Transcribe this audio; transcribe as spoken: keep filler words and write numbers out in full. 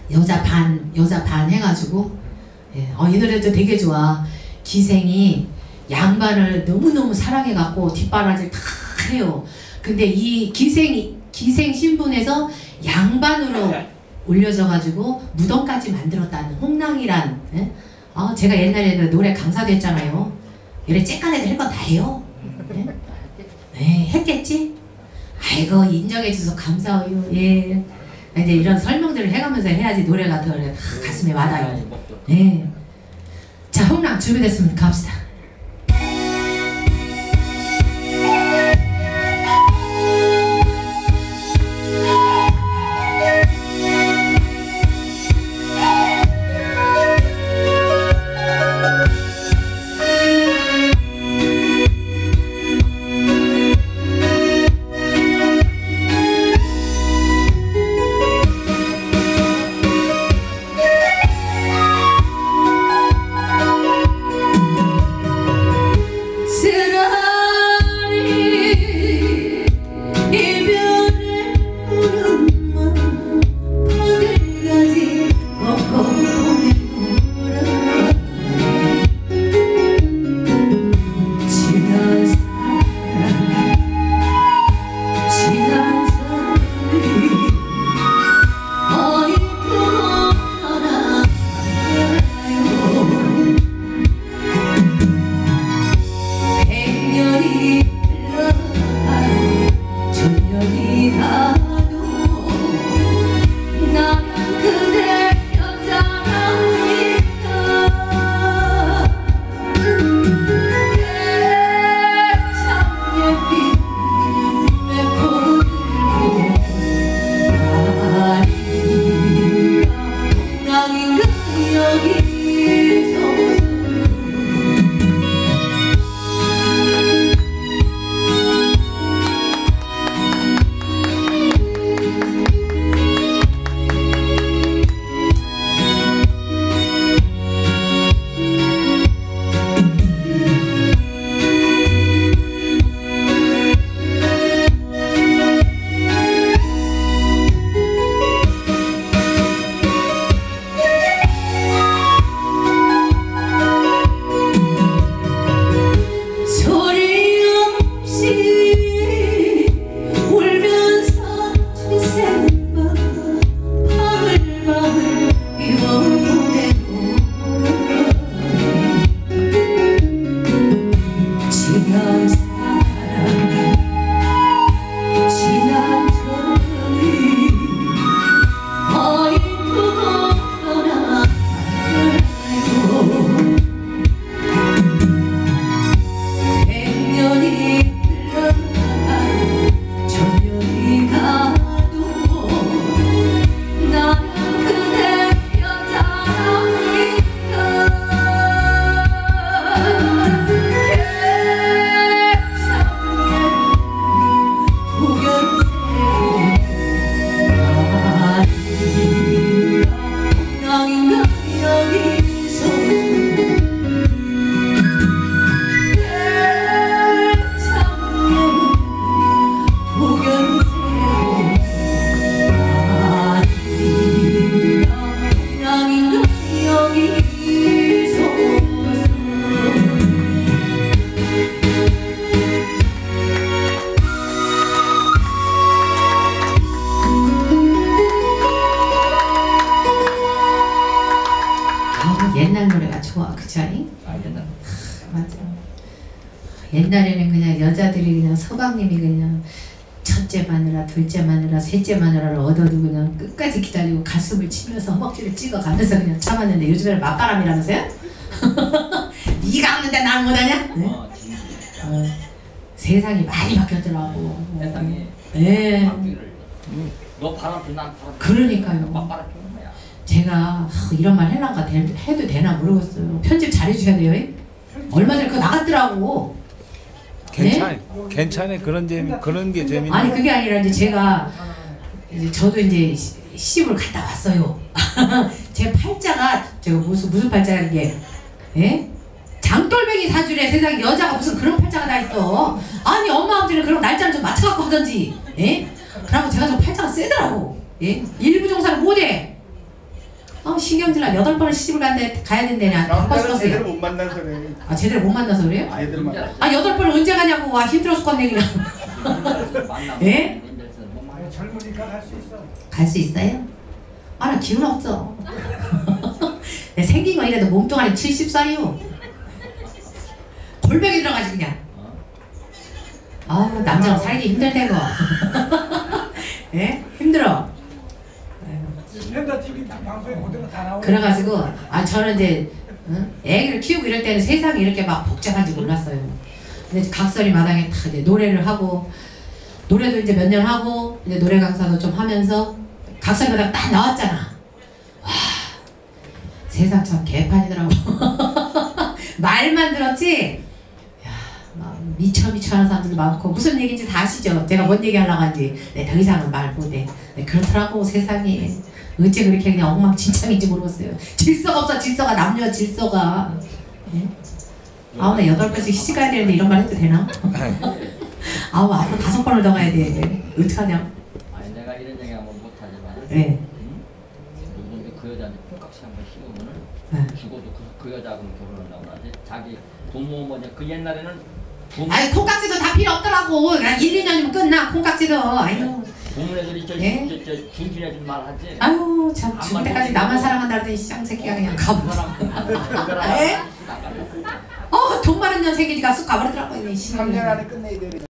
여자 반 여자 반 해가지고 예. 어, 이 노래도 되게 좋아. 기생이 양반을 너무너무 사랑해갖고 뒷바라지를 다 해요. 근데 이 기생이 기생 신분에서 양반으로 올려져가지고 무덤까지 만들었다는 홍랑이란 예? 어, 제가 옛날에 노래 강사도 했잖아요. 이래 쬐깐 애들 할 건 다 해요. 예? 네, 했겠지? 아이고 인정해줘서 감사해요. 예. 이제 이런 설명들을 해가면서 해야지 노래가 더 가슴에 와닿아요. 네. 자, 홍랑 준비됐으면 갑시다. 옛날에는 그냥 여자들이 그냥 서방님이 그냥 첫째 마누라, 둘째 마누라, 셋째 마누라를 얻어도 그냥 끝까지 기다리고 가슴을 치면서 허벅지를 찍어가면서 그냥 참았는데 요즘에는 맞바람이라면서요? 네가 없는데 난 못하냐? 네? 어, 어, 세상이 많이 바뀌었더라고. 세상이. 네. 너 바람 피나 난 바람. 그러니까요. 맞바람 피는 거야. 제가 이런 말 해란가 해도 되나 모르겠어요. 편집 잘해주셔야 돼요. 얼마 전에 그거 나갔더라고. 괜찮아, 네? 괜찮아. 그런 재미, 그런 게 재밌네. 아니 그게 아니라 이제 제가 이제 저도 이제 시집을 갔다 왔어요. 제 팔자가 제가 무슨 무슨 팔자인 게, 예? 장돌뱅이 사주래. 세상에 여자가 무슨 그런 팔자가 다 있어. 아니 엄마 아버지는 그런 날짜를 좀 맞춰갖고 하던지, 예? 그러고 제가 좀 팔자가 세더라고. 예? 일부 종사를 못해. 어 신경질나. 여덟 번을 시집을 간데 가야 된다냐. 바꿔 남자는 제대로 싶었어요. 못 만나서 그래. 아 제대로 못 만나서 그래요? 제대로 만나. 아 여덟 번을 언제 가냐고. 와 힘들어 죽겠네 그냥. 예? 젊으니까 할 수 있어. 갈 수 있어요? 아 나 기운 없어. 내 생긴 거 이래도 몸뚱아리 칠십 살이요. 골병이 들어가지 그냥. 아 남자랑 살기 힘들대고. 예? 힘들어. 현대 티비 방송에 그대로 다 나오고. 그래가지고 아 저는 이제 응? 애기를 키우고 이럴 때는 세상이 이렇게 막 복잡한지 몰랐어요. 근데 각설이 마당에 다 이제 노래를 하고 노래도 이제 몇 년 하고 이제 노래 강사도 좀 하면서 각설이 마당 딱 나왔잖아. 와 세상 참 개판이더라고. 말만 들었지. 야, 막 미쳐 미쳐 하는 사람들도 많고 무슨 얘기인지 다 아시죠? 제가 뭔 얘기 하려고 하는지. 네, 더 이상은 말 못해. 네, 그렇더라고 세상이. 어째 그렇게 그냥 엉망진창인지 모르겠어요. 질서가 없어 질서가 남녀 질서가. 네? 아우 나 여덟 번씩 시집 가야 되는데 이런 말 해도 되나? 아우 앞으로 다섯 번을 더 가야 돼. 어떡하냐? 아니 내가 이런 얘기 하면 못하지만 네. 누군데 그 여자한테 콩깍지 한번 씌우면은 네. 죽어도 그, 그 여자하고는 결혼을 하지. 자기 부모 뭐냐 그 옛날에는 부모 아니 콩깍지도 다 필요 없더라고. 그냥 일, 이 년이면 끝나 콩깍지도. 아유. 부모네들이 저, 예? 저, 저 중진해 줄 말 하지. 아유 참 죽을 때까지 나만 사랑한다더니 쌍새끼가 그냥 가버려. 에? 어 돈 많은 년 생기니까 쑥 가버리더라고. 삼 년 안에 끝내야 돼.